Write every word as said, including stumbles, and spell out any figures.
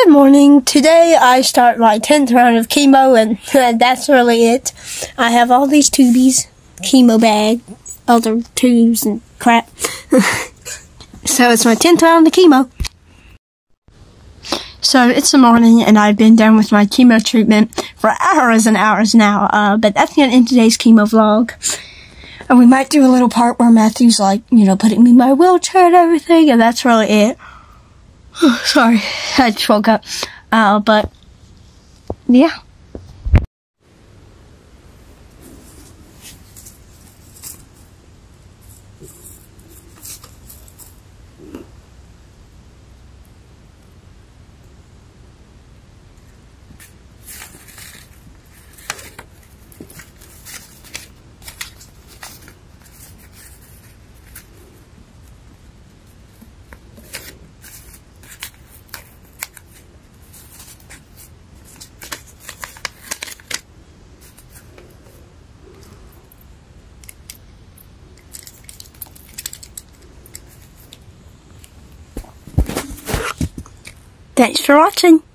Good morning. Today I start my tenth round of chemo, and that's really it. I have all these tubies, chemo bag, other tubes and crap. So it's my tenth round of chemo. So it's the morning, and I've been done with my chemo treatment for hours and hours now. Uh, but that's the end of today's chemo vlog. And we might do a little part where Matthew's like, you know, putting me in my wheelchair and everything, and that's really it. Sorry, I just woke up. Uh, but, yeah. Thanks for watching.